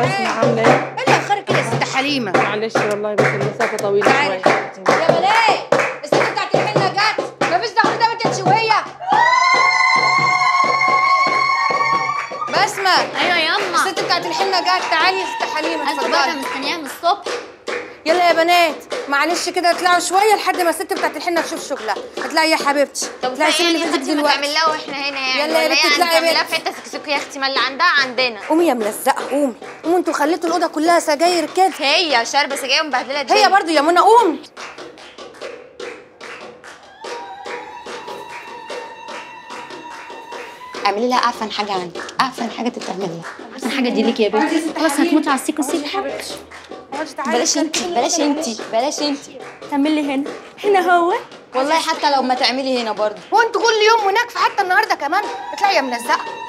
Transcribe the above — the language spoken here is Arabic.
بسمة عاملة ايه؟ ايه اللي اخرك كده يا ست حليمة؟ معلش والله بس المسافة طويلة شوية. يا بلاي الست بتاعت الحنة جت، مفيش دخل ده بنت شوية. بسمة. ايوه ياما. الست بتاعت الحنة جت، تعالي يا ست حليمة انت بقى اتفضلي. مستنياها من الصبح. يلا يا بنات معلش كده اطلعوا شوية لحد ما الست بتاعت الحنة تشوف شغلها. اطلعي يا حبيبتي. طب اطلعي يعني اللي خدتي دلوقتي. بتعمل لها واحنا هنا يعني؟ يلا يا ولا بنت هي اطلعي يا هنعمل لها بنت. في حته سكسوكه يا اختي؟ ما اللي عندها عندنا. قومي يا ملزقة قومي. قومي انتوا خليتوا الأوضة كلها سجاير كده. هي شاربه سجاير ومبهدله الدنيا. هي برضو يا منى قومي. اعملي لها اعفن حاجه عندك، اعفن حاجه تتعمل لها. احسن حاجه دي ليكي يا بنتي. خلاص هتموتي على السيكو سيك. بلاش انتي بلاش انتي بلاش انتي. تعملي هنا. هنا هو؟ والله حتى لو ما تعملي هنا برضه. هو انتوا كل يوم مناكفة حتى النهارده كمان؟ اطلعي يا ملزقة.